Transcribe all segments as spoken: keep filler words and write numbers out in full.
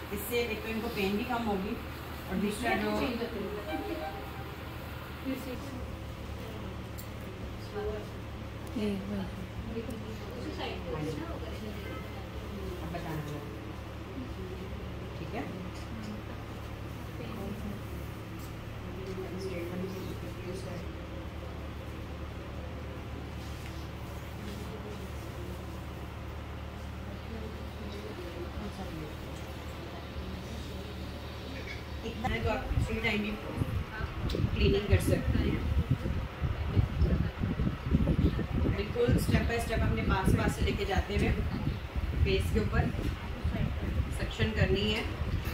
इससे एक तो इनको पेन भी कम होगी और दूसरा जो बताना ठीक है। इतना है तो आप फ्री टाइम भी क्लीनिंग कर सकते हैं। बिल्कुल स्टेप बाय स्टेप अपने पास पास से लेके जाते हुए फेस के ऊपर सक्शन करनी है।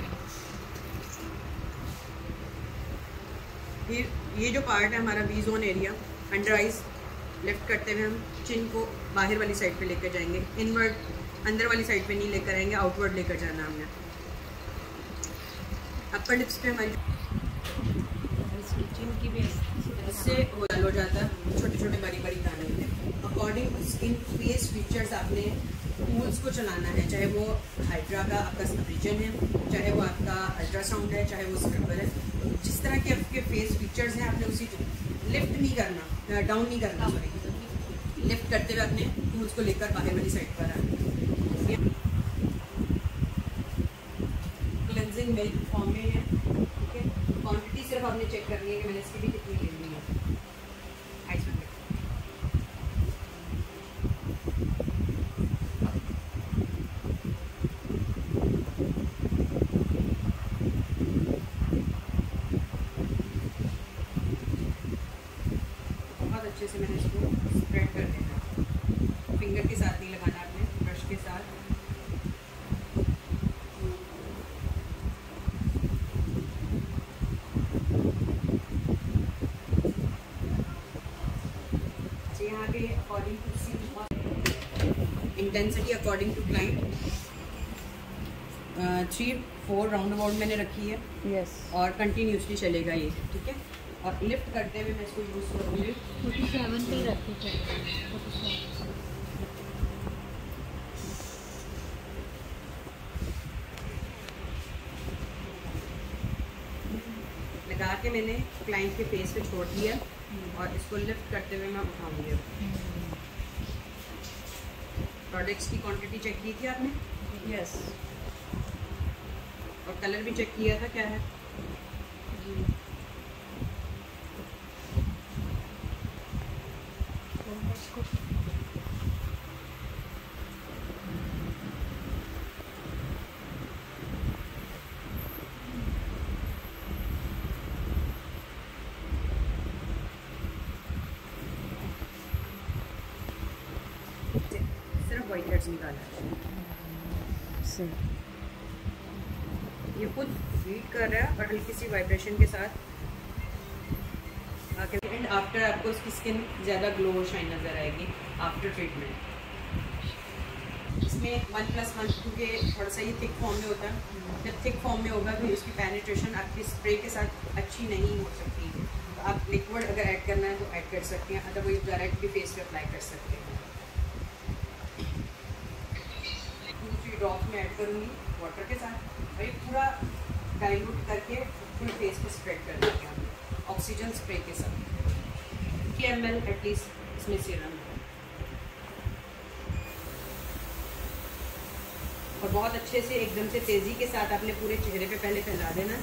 फिर ये जो पार्ट है हमारा V zone area, under eyes lift करते हुए हम चिन को बाहर वाली साइड पे लेकर जाएंगे। इनवर्ड अंदर वाली साइड पे नहीं लेकर आएंगे, आउटवर्ड लेकर जाना हमने। अपर लिप्स पे हमारी चिन की भी इससे हो जाता है छोटे छोटे बड़ी बड़ी दाने। According to skin face features आपने टूल्स को चलाना है, चाहे वो हाइड्रा का आपका स्क्रीजन है, चाहे वो आपका अल्ट्रासाउंड है, चाहे वो स्क्रबर है। जिस तरह के आपके फेस फीचर्स हैं आपने उसी लिफ्ट नहीं करना, डाउन नहीं करना, सॉरी लिफ्ट करते हुए अपने टूल्स को लेकर बाहर वाली साइड पर आना। क्लेंजिंग मिल्क फॉर्म में है, ठीक है। क्वांटिटी सिर्फ आपने चेक करनी है कि मैंने इसकी भी कितनी ले ली है। आइस में बहुत अच्छे से मैंने इसको स्प्रेड कर देना, फिंगर के साथ नहीं लगाना, आपने ब्रश के साथ। यहाँ पे according to see intensity according to client three four round about मैंने रखी है। Yes yes. और कंटिन्यूसली चलेगा ये, ठीक है। और लिफ्ट करते हुए मैं इसको यूज़ करूँगी फोर्टी सेवन पे ही रखी थे। लगा के मैंने क्लाइंट के फेस पे छोड़ दिया और इसको लिफ्ट करते हुए मैं उठाऊंगी। प्रोडक्ट्स की क्वांटिटी चेक की थी आपने? यस। और कलर भी चेक किया था क्या है? जी। सिर्फ वाइट हेड्स निकाला सही। ये खुद हीट कर रहा है और हल्की सी वाइब्रेशन के साथ आके एंड आफ्टर आपको उसकी स्किन ज़्यादा ग्लो और शाइन नज़र आएगी आफ्टर ट्रीटमेंट। इसमें वन प्लस वन क्योंकि थोड़ा सा ये थिक फॉर्म में होता है, जब थिक फॉर्म में होगा तो इसकी पेनिट्रेशन आपकी स्प्रे के साथ अच्छी नहीं हो सकती। तो आप लिक्विड अगर ऐड करना है तो ऐड कर सकते हैं, अदरवाइज डायरेक्ट भी फेस पे अप्लाई कर सकते हैं। दूसरी ड्रॉप में ऐड करूँगी वाटर के साथ और ये पूरा डाइल्यूट करके पूरे फेस पे स्प्रेड कर देंगे हम ऑक्सीजन स्प्रे के साथ। फिफ्टी एम एल एटलीस्ट इसमें सीरम है और बहुत अच्छे से एकदम से तेज़ी के साथ आपने पूरे चेहरे पे पहले फैला देना।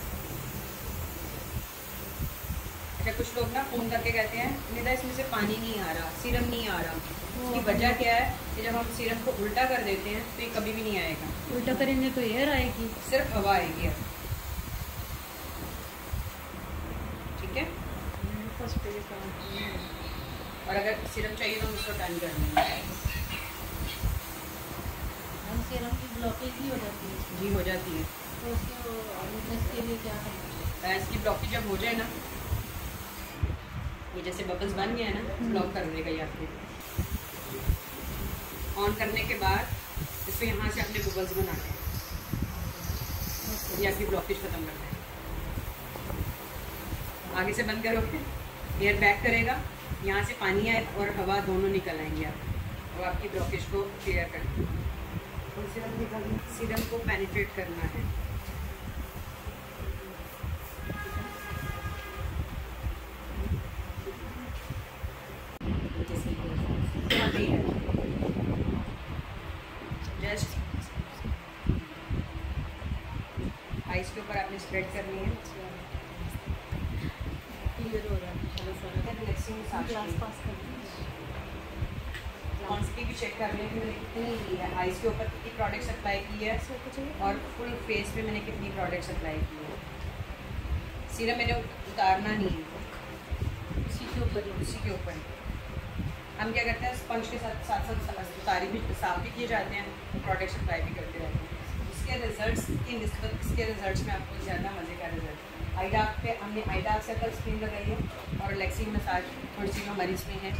अच्छा, कुछ लोग ना फ़ोन करके कहते हैं निदा इसमें से पानी नहीं आ रहा, सीरम नहीं आ रहा। इसकी वजह क्या है कि जब हम सीरम को उल्टा कर देते हैं तो ये कभी भी नहीं आएगा। उल्टा करेंगे तो एयर आएगी, सिर्फ हवा आएगी अब, ठीक है। और अगर सीरम चाहिए तो हम उसको टर्न कर देंगे। हम सीरम की ब्लॉकेज भी हो जाती है। जी हो जाती है। तो उसको के लिए क्या करना है? इसकी ब्लॉकेज जब हो जाए ना, ये जैसे बबल्स बन गया है ना, ब्लॉक कर देगा ये आपके। ऑन करने के बाद इसको यहाँ से अपने बबल्स बनाने हैं, ये आपकी ब्लॉकेज खत्म करना है। आगे से बंद करोगे एयर बैक करेगा, यहाँ से पानी है और हवा दोनों निकल आएंगे आप और आपकी ब्लॉकेज को क्लियर करना है। और सीरम निकालना, सीरम को पेनिट्रेट करना है आइस के ऊपर आपने स्प्रेड करनी है। क्लियर हो रहा है चलो sir relaxing massage class pass कर क्वांटिटी भी चेक कर लें कि मैंने कितनी ली है, आइस के ऊपर कितनी प्रोडक्ट्स अप्लाई की है और फुल फेस पे मैंने कितनी प्रोडक्ट्स अप्लाई की है। सीरम मैंने उतारना नहीं है, उसी के ऊपर उसी के ऊपर हम क्या करते हैं स्पंज के साथ साथ साथ उतारी भी साफ भी किए जाते हैं, प्रोडक्ट्स अप्लाई भी करते रहते हैं। इसके रिजल्ट्स की निस्बत इसके रिजल्ट्स में आपको ज़्यादा मज़े का रिजल्ट। आई डार्क पे हमने आई डार्क सर्कल स्क्रीन लगाई है और रिलैक्सिंग मसाज थोड़ी सी हमारी इसमें है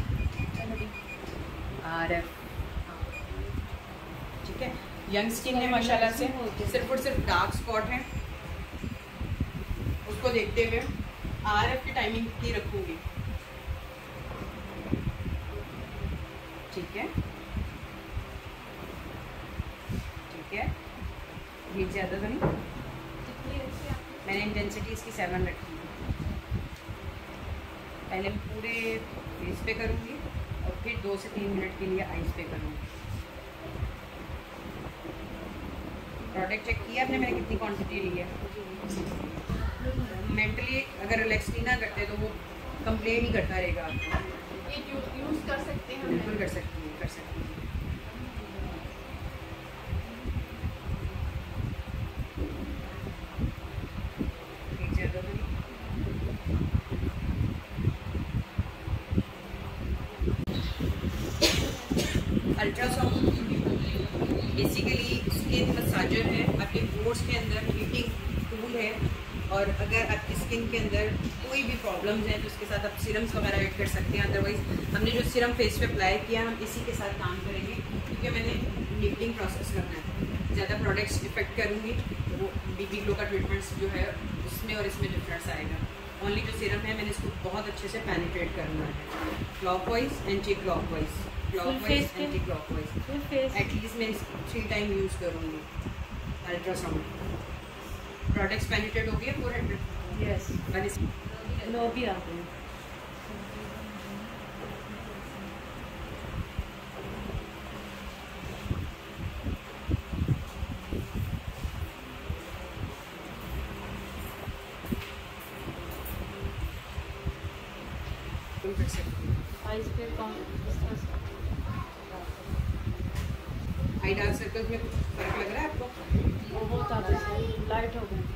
आर एफ, ठीक है। यंग स्किन है माशाल्लाह से, सिर्फ और सिर्फ डार्क स्पॉट है, उसको देखते हुए आर एफ की टाइमिंग कितनी रखूँगी, ठीक है ठीक है। ये ज़्यादा तो नहीं, मैंने इंटेंसिटी इसकी सेवन रखी है। पहले मैं पूरे फेस पे करूँगी और फिर दो से तीन मिनट के लिए आइस पे करूँगी। प्रोडक्ट चेक किया आपने मैंने कितनी क्वांटिटी ली है। मेंटली अगर रिलैक्स नहीं ना करते तो वो कंप्लेन ही करता रहेगा आपको। ये यूज़ कर सकते हैं, बिल्कुल कर सकती है, कर सकती है। अल्ट्रासाउंड बेसिकली स्किन मसाजर है, आपके पोर्स के अंदर हीटिंग टूल है और अगर आपकी स्किन के अंदर कोई भी प्रॉब्लम्स हैं तो उसके साथ आप सीरम्स वगैरह ऐड कर सकते हैं। अदरवाइज़ हमने जो सीरम फेस पे अप्लाई किया हम इसी के साथ काम करेंगे क्योंकि मैंने निपलिंग प्रोसेस करना है। ज़्यादा प्रोडक्ट्स इफेक्ट करूँगी तो वो बीबी ग्लो का ट्रीटमेंट्स जो है उसमें और इसमें डिफरेंस आएगा। ओनली जो सीरम है मैंने इसको बहुत अच्छे से पेनिट्रेट करना है, clockwise anti clockwise, clockwise anti clockwise. At least मैं थ्री टाइम यूज़ करूँगी। अल्ट्रासाउंड प्रोडक्ट्स पेनिट्रेट हो गए फोर हंड्रेड यस लो भी आ गए। आइस पे कौन आई डार्क सर्कल्स में कुछ फर्क लग रहा है आपको? बहुत आगे से लाइट हो गई।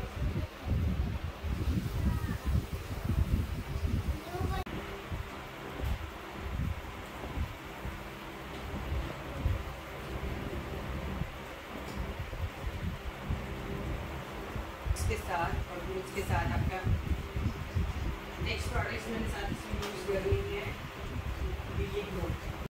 इसके साथ और फिर उसके साथ आपका नेक्स्ट प्रोडक्ट्स मैंने साथ इसमें यूज़ कर रही है बीबी ग्लो।